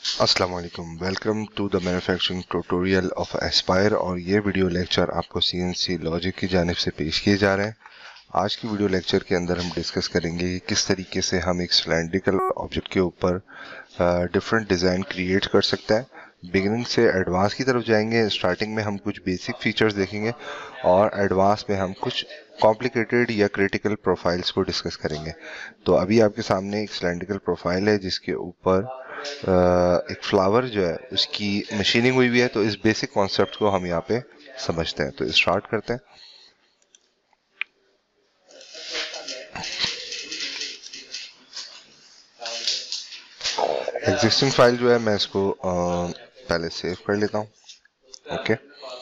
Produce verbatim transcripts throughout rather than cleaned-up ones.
अस्सलाम वालेकुम, welcome to the manufacturing tutorial of Aspire. और ये वीडियो लेक्चर आपको सीएनसी लॉजिक की जानिब से पेश किए जा रहे हैं। आज की वीडियो लेक्चर के अंदर हम डिस्कस करेंगे कि किस तरीके से हम एक सिलेंड्रिकल ऑब्जेक्ट के ऊपर डिफरेंट डिज़ाइन क्रिएट कर सकते हैं। बिगिनिंग से एडवांस की तरफ जाएंगे। स्टार्टिंग में हम कुछ बेसिक फीचर्स देखेंगे और एडवांस में हम कुछ कॉम्प्लिकेटेड या क्रिटिकल प्रोफाइल्स को डिस्कस करेंगे। तो अभी आपके सामने एक सिलेंड्रिकल प्रोफाइल है जिसके ऊपर एक फ्लावर जो है उसकी मशीनिंग हुई हुई है। तो इस बेसिक कॉन्सेप्ट को हम यहाँ पे समझते हैं। तो स्टार्ट करते हैं। एग्जिस्टिंग फाइल जो है मैं इसको आ, पहले सेव कर लेता हूँ। ओके,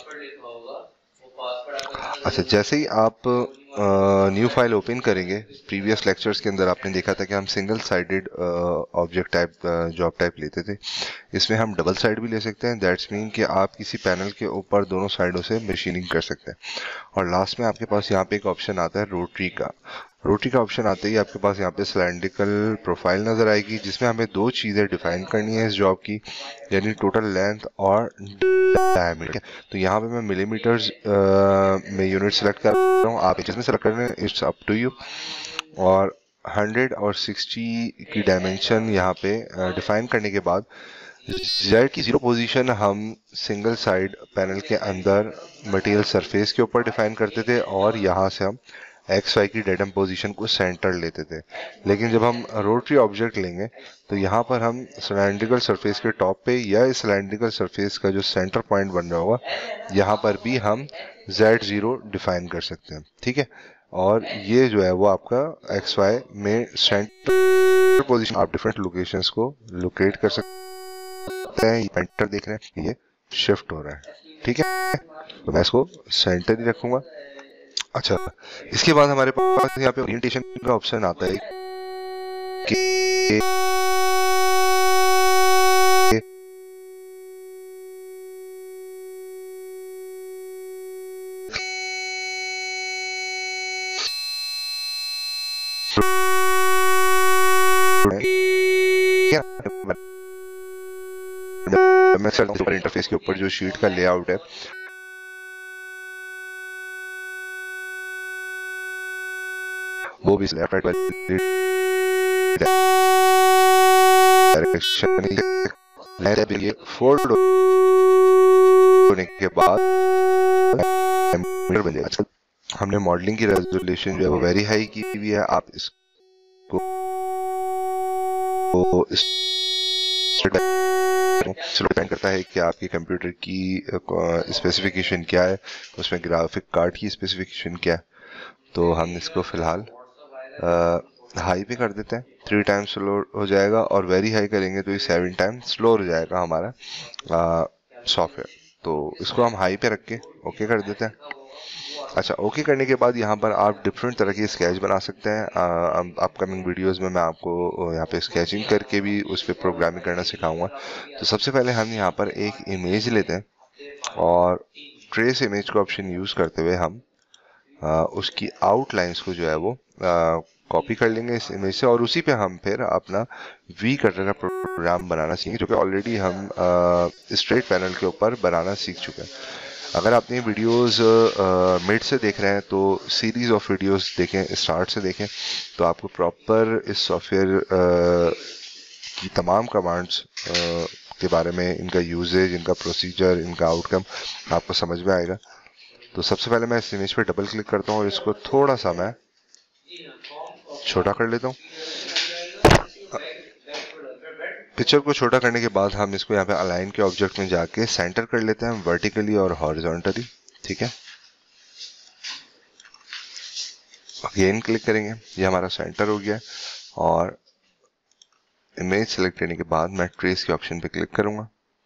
अच्छा, जैसे ही आप न्यू फाइल ओपन करेंगे, प्रीवियस लेक्चर्स के अंदर आपने देखा था कि हम single sided object type job type लेते थे। इसमें हम डबल साइड भी ले सकते हैं। दैट्स मीन कि आप किसी पैनल के ऊपर दोनों साइडों से मशीनिंग कर सकते हैं। और लास्ट में आपके पास यहाँ पे एक ऑप्शन आता है रोटरी का। रोटरी का ऑप्शन आते ही आपके पास यहाँ पे सिलेंड्रिकल प्रोफाइल नजर आएगी जिसमें हमें दो चीजें डिफाइन करनी है इस जॉब की, यानी टोटल लेंथ और डायमीटर। तो यहाँ पे मैं मिलीमीटर्स में यूनिट सेलेक्ट कर रहा हूँ, आप इंचेस में सेलेक्ट कर रहे हैं, इट्स अप टू यू। और हंड्रेड और सिक्सटी की डायमेंशन यहाँ पे डिफाइन करने के बाद जेड की जीरो पोजीशन हम सिंगल साइड पैनल के अंदर मटेरियल सरफेस के ऊपर डिफाइन करते थे और यहाँ से हम एक्स वाई की डेडम पोजीशन को सेंटर लेते थे। लेकिन जब हम रोटरी ऑब्जेक्ट लेंगे तो यहाँ पर हम सिलेंड्रिकल सरफेस के टॉप पे या इस सिलेंड्रिकल सरफेस का जो सेंटर पॉइंट बन रहा होगा यहाँ पर भी हम जेड जीरो डिफाइन कर सकते हैं। ठीक है, और ये जो है वो आपका एक्स वाई में सेंटर पोजीशन, आप डिफरेंट लोकेशंस को लोकेट कर सकते हैं। ये पेंटर देख रहे हैं, ये शिफ्ट हो रहा है। ठीक है, तो मैं इसको सेंटर ही रखूंगा। अच्छा, इसके बाद हमारे पास यहाँ पे ओरिएंटेशन का ऑप्शन आता है कि इंटरफेस के ऊपर जो शीट का लेआउट है वो भी लेफ्ट राइट डायरेक्शन ये फोल्ड होने के बाद बन जाएगा। आजकल हमने मॉडलिंग की रेजोल्यूशन जो है वो वेरी हाई की हुई है। आप इसको डिपेंड करता है कि आपके कंप्यूटर की स्पेसिफिकेशन क्या है, उसमें ग्राफिक कार्ड की स्पेसिफिकेशन क्या है। तो हम इसको फिलहाल हाई पे कर देते हैं। थ्री टाइम्स स्लो हो जाएगा और वेरी हाई करेंगे तो ये सेवन टाइम्स स्लो हो जाएगा हमारा सॉफ्टवेयर। तो इसको हम हाई पे रख के ओके कर देते हैं। अच्छा, ओके करने के बाद यहाँ पर आप डिफरेंट तरह की स्केच बना सकते हैं। अपकमिंग वीडियोस में मैं आपको यहाँ पे स्केचिंग करके भी उस पर प्रोग्रामिंग करना सिखाऊंगा। तो सबसे पहले हम यहाँ पर एक इमेज लेते हैं और ट्रेस इमेज का ऑप्शन यूज करते हुए हम आ, उसकी आउटलाइंस को जो है वो कॉपी कर लेंगे इस इमेज से और उसी पे हम फिर अपना वी कटर का प्रोग्राम बनाना सीखेंगे, जो कि ऑलरेडी हम स्ट्रेट पैनल के ऊपर बनाना सीख चुके हैं। अगर आप ये वीडियोस मिड से देख रहे हैं तो सीरीज ऑफ वीडियोस देखें, स्टार्ट से देखें, तो आपको प्रॉपर इस सॉफ्टवेयर की तमाम कमांड्स के बारे में, इनका यूजेज, इनका प्रोसीजर, इनका आउटकम आपको समझ में आएगा। तो सबसे पहले मैं इस इमेज पे डबल क्लिक करता हूँ और इसको थोड़ा सा मैं छोटा कर लेता हूँ। पिक्चर को छोटा करने के बाद हम इसको यहाँ पे अलाइन के ऑब्जेक्ट में जाके सेंटर कर लेते हैं वर्टिकली और हॉरिजॉन्टली। ठीक है, अगेन क्लिक करेंगे, ये हमारा सेंटर हो गया। और इमेज सेलेक्ट करने के बाद मैं ट्रेस के ऑप्शन पे क्लिक करूंगा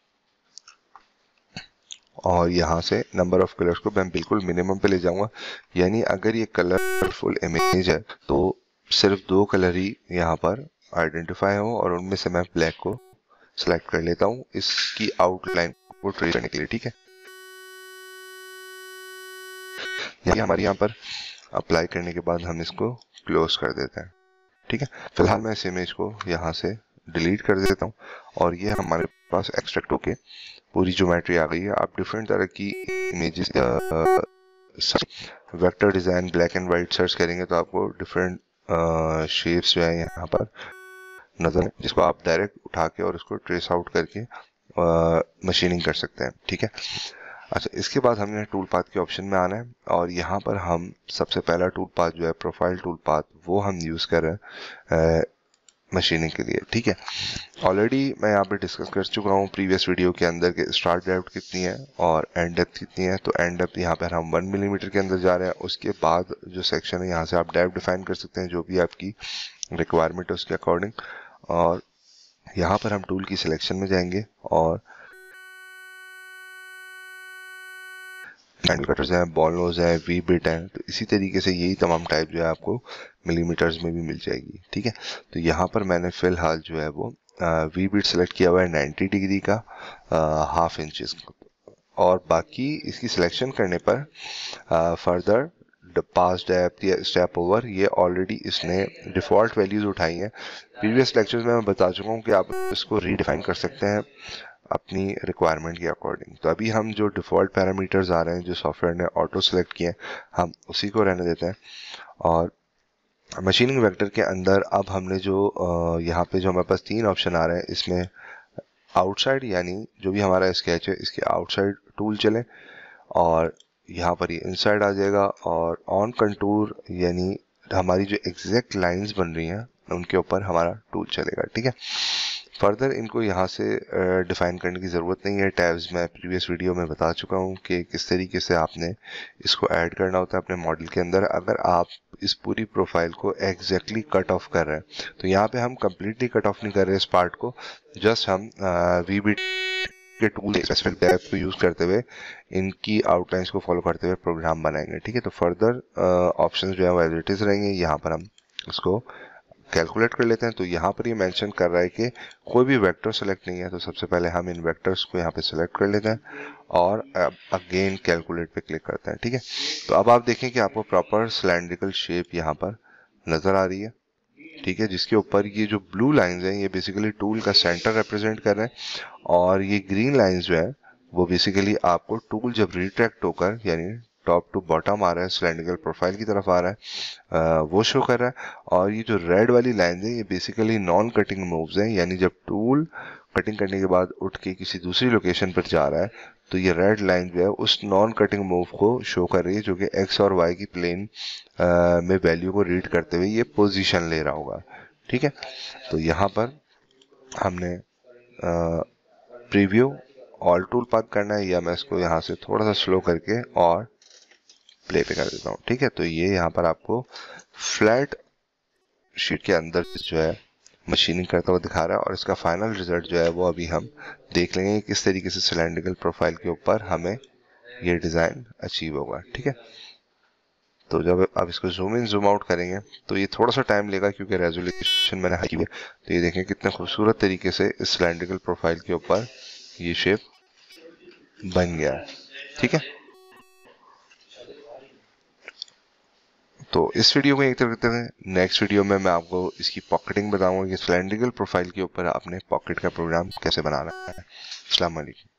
और यहाँ से नंबर ऑफ कलर्स को मैं बिल्कुल मिनिमम पे ले जाऊंगा। यानी अगर ये कलरफुल इमेज है तो सिर्फ दो कलर ही यहाँ पर आइडेंटिफाई हो और उनमें से मैं ब्लैक को सिलेक्ट कर लेता हूँ इसकी आउटलाइन को ट्रेस करने के लिए। ठीक है, ये हमारे यहाँ पर अप्लाई करने के बाद हम इसको क्लोज कर देते हैं। ठीक है, फिलहाल मैं इस इमेज को यहाँ से डिलीट कर देता हूँ और ये हमारे पास एक्सट्रैक्ट होके पूरी ज्योमेट्री आ गई है। आप डिफरेंट तरह की images vector design black and white search करेंगे तो आपको डिफरेंट शेप्स जो है यहाँ पर नजर, जिसको आप डायरेक्ट उठा के और उसको ट्रेस आउट करके मशीनिंग कर सकते हैं। ठीक है, अच्छा इसके बाद हमें टूल पाथ के ऑप्शन में आना है और यहाँ पर हम सबसे पहला टूल पाथ जो है प्रोफाइल टूल पाथ, वो हम यूज़ कर रहे हैं मशीनिंग के लिए। ठीक है, ऑलरेडी मैं यहाँ पे डिस्कस कर चुका हूँ प्रीवियस वीडियो के अंदर कि स्टार्ट डेप्थ कितनी है और एंड डेप्थ कितनी है। तो एंड डेप्थ यहाँ पर हम वन मिलीमीटर के अंदर जा रहे हैं। उसके बाद जो सेक्शन है यहाँ से आप डेप्थ डिफाइन कर सकते हैं जो भी आपकी रिक्वायरमेंट है उसके अकॉर्डिंग। और यहाँ पर हम टूल की सिलेक्शन में जाएंगे और हैंडल कटर्स हैं, बॉल नोज है, वी बिट है, तो इसी तरीके से यही तमाम टाइप जो है आपको मिलीमीटर्स में भी मिल जाएगी। ठीक है, तो यहाँ पर मैंने फिलहाल जो है वो वी बिट सेलेक्ट किया हुआ है नाइन्टी डिग्री का हाफ इंचेस, और बाकी इसकी सिलेक्शन करने पर फर्दर पास डेप्थ या स्टेप ओवर ये ऑलरेडी इसने डिफ़ॉल्ट वैल्यूज उठाई हैं। प्रीवियस लेक्चर्स में मैं बता चुका हूँ कि आप इसको रीडिफाइन कर सकते हैं अपनी रिक्वायरमेंट के अकॉर्डिंग। तो अभी हम जो डिफ़ॉल्ट पैरामीटर्स आ रहे हैं जो सॉफ्टवेयर ने ऑटो सेलेक्ट किए हैं हम उसी को रहने देते हैं। और मशीनिंग वेक्टर के अंदर अब हमने जो यहाँ पे जो हमारे पास तीन ऑप्शन आ रहे हैं, इसमें आउटसाइड यानी जो भी हमारा स्केच है इसके आउटसाइड टूल चले और यहाँ पर ये इनसाइड आ जाएगा, और ऑन कंटूर यानी हमारी जो एग्जैक्ट लाइंस बन रही हैं उनके ऊपर हमारा टूल चलेगा। ठीक है, फर्दर इनको यहाँ से डिफाइन करने की ज़रूरत नहीं है। टैब्स मैं प्रीवियस वीडियो में बता चुका हूँ कि किस तरीके से आपने इसको ऐड करना होता है अपने मॉडल के अंदर। अगर आप इस पूरी प्रोफाइल को एग्जैक्टली कट ऑफ कर रहे हैं तो यहाँ पे हम कम्प्लीटली कट ऑफ नहीं कर रहे इस पार्ट को, जस्ट हम वी बी के टूल स्पेसिफिक डेप्थ को यूज़ करते हुए इनकी आउटलाइंस को फॉलो करते हुए प्रोग्राम बनाएंगे। ठीक है, तो फर्दर ऑप्शन जो है वो एज इट इज़ रहेंगे। यहाँ पर हम इसको कैलकुलेट कर लेते हैं। तो यहाँ पर ये मेंशन कर रहा है कि कोई भी वेक्टर सेलेक्ट नहीं है, तो सबसे पहले हम इन वेक्टर्स को यहाँ पे सेलेक्ट कर लेते हैं और अगेन कैलकुलेट पे क्लिक करते हैं। ठीक है, तो अब आप देखें कि आपको प्रॉपर सिलेंड्रिकल शेप यहाँ पर नज़र आ रही है। ठीक है, जिसके ऊपर ये जो ब्लू लाइंस हैं ये बेसिकली टूल का सेंटर रिप्रेजेंट कर रहे हैं, और ये ग्रीन लाइंस जो है वो बेसिकली आपको टूल जब रिट्रैक्ट होकर यानी टॉप टू बॉटम आ रहा है, सिलेंड्रिकल प्रोफाइल की तरफ आ रहा है, आ, वो शो कर रहा है। और ये जो रेड वाली लाइन है ये बेसिकली नॉन कटिंग मूव्स हैं, यानी जब टूल कटिंग करने के बाद उठ के किसी दूसरी लोकेशन पर जा रहा है तो ये रेड लाइन जो है उस नॉन कटिंग मूव को शो कर रही है, जो कि एक्स और वाई की प्लेन आ, में वैल्यू को रीड करते हुए ये पोजीशन ले रहा होगा। ठीक है, तो यहाँ पर हमने प्रीव्यू ऑल टूल पाथ करना है, या मैं इसको यहाँ से थोड़ा सा स्लो करके और प्ले पे कर देता हूँ। ठीक है, तो ये यहाँ पर आपको फ्लैट शीट के अंदर जो है मशीनिंग करता हुआ दिखा रहा है, और इसका फाइनल रिजल्ट जो है वो अभी हम देख लेंगे किस तरीके से सिलेंड्रिकल प्रोफाइल के ऊपर हमें ये डिज़ाइन अचीव होगा। ठीक है, तो जब आप इसको जूम इन जूम आउट करेंगे तो ये थोड़ा सा टाइम लेगा क्योंकि रेजोल्यूशन मैंने हाई की है। तो ये देखें कितने खूबसूरत तरीके से इस सिलेंड्रिकल प्रोफाइल के ऊपर ये शेप बन गया है। ठीक है, तो इस वीडियो को एक तरह करते हैं, नेक्स्ट वीडियो में मैं आपको इसकी पॉकेटिंग बताऊंगा कि सिलेंड्रिकल प्रोफाइल के ऊपर आपने पॉकेट का प्रोग्राम कैसे बनाना है। अस्सलाम वालेकुम।